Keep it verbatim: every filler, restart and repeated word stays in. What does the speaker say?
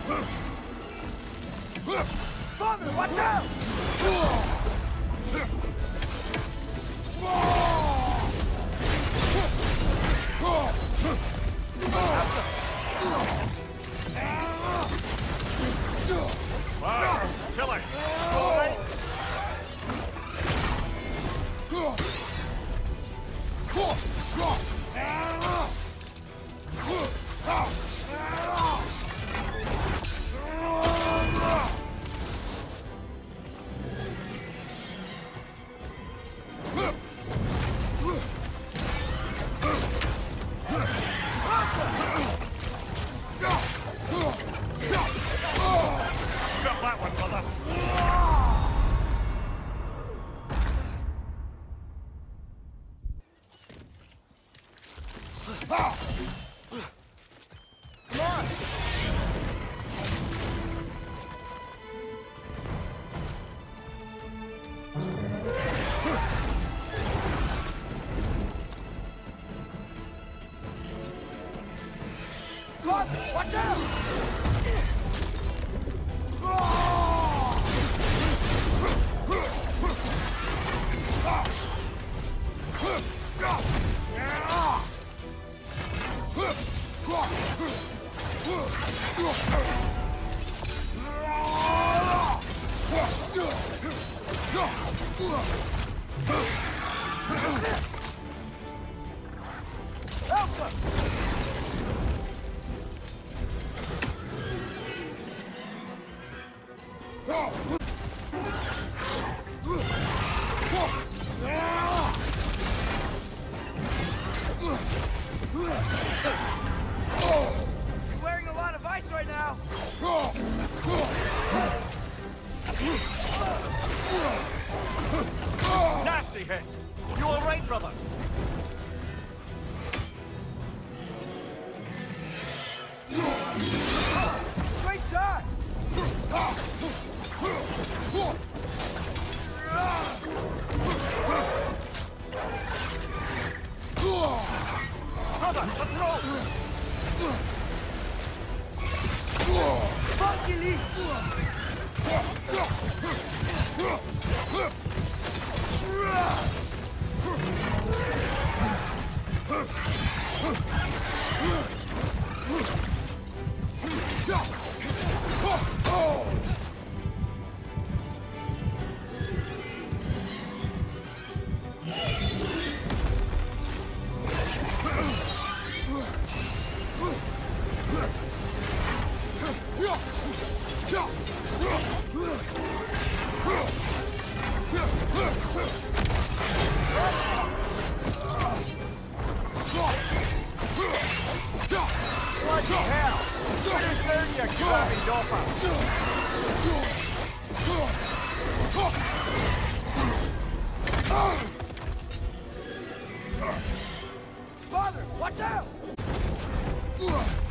Father, watch out! Fire! Kill it! All right. Got that one, brother. Father, watch out! You're wearing a lot of ice right now. Nasty hit. You all right, brother? Great shot! Brother, let's roll! Funky leap! Bloody hell! Finish down, you crabby dopper! Father, watch out!